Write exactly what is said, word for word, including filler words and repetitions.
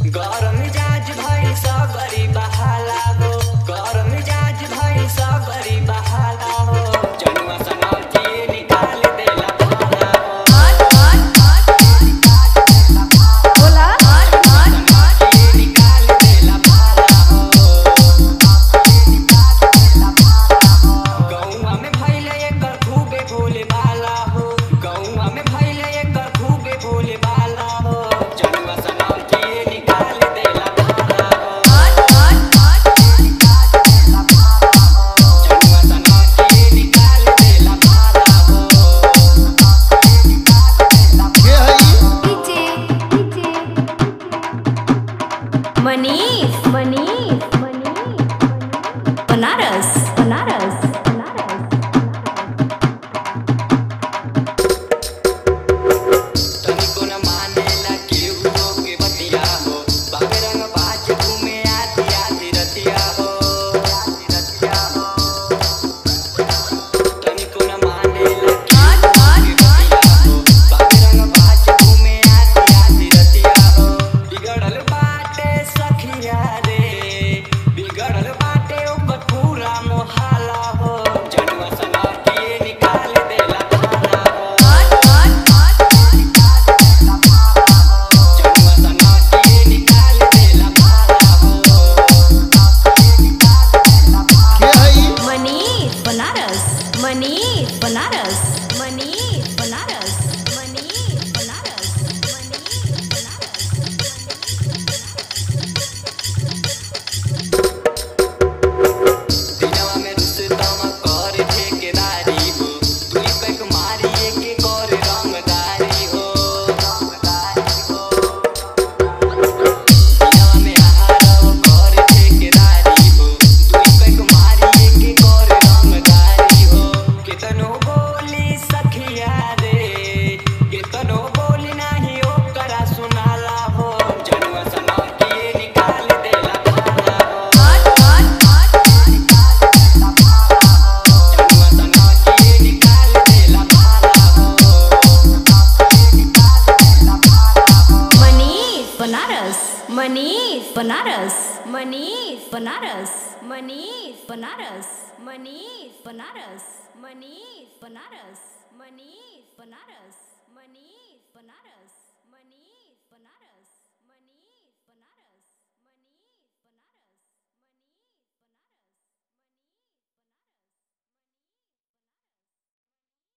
गरम मिजाज भई सबरी बहाला हो, गरम मिजाज भई सबरी बहाला हो, जनुआ सनौती निकाल देला भाला हो, बोला सनौती निकाल देला भाला हो, गौआ में भइले एकर खूबे भोले भाला हो, गौआ में भइले एकर खूबे भोले भाला हो, जनुआ सनौती निकाल देला भाला हो, जनुआ सनौती निकाल देला भाला हो। के हई डीजे डीजे मनीष मनीष मनीष बनारस बनारस तनिको न मानेला केहू के बतिया हो, बाबे रंग बाज घूमे आधी आधी रतिया हो, आधी रतिया हो। तनिको न मानेला केहू के बतिया हो, बाबे रंग बाज घूमे आधी आधी रतिया हो। बिगड़ल बाटे सखिया रे, बिगड़ल बाटे ओकर पूरा मोहाला हो, जनुआ सनौती निकाल देला भाला हो, जनुआ सनौती निकाल देला भाला हो। के हई मनीष बनारस मनीष बनारस मनीष बनारस मनीष बनारस मनीष बनारस दिनवा में रुस्तम कर ठेकेदारी हो, दुई पैक मारी एके कर रंगदारी हो, रंगदारी हो। दिनवा में आहारव कर ठेकेदारी हो, दुई पैक मारी एके कर रंगदारी हो। केतनो बोली सखिया रे, केतनो बोली नाही ओकरा सुनाला हो, जनुआ सनौती निकाल देला भाला हो, जनुआ सनौती निकाल देला भाला हो। मनीष बनारस मनीष बनारस मनीष बनारस मनीष बनारस मनीष बनारस मनीष बनारस मनीष बनारस मनीष बनारस